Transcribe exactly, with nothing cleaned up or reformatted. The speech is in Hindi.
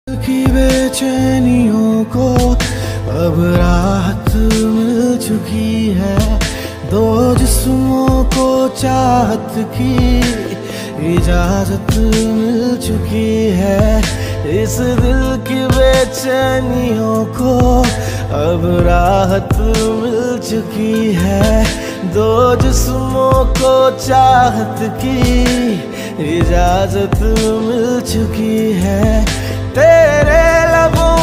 की बेचैनियों को अब राहत मिल चुकी है। दो जिस्मों को चाहत की इजाजत मिल चुकी है। इस दिल की बेचैनियों को अब राहत मिल चुकी है। दो जिस्मों को चाहत की इजाजत मिल चुकी है। तेरे लबों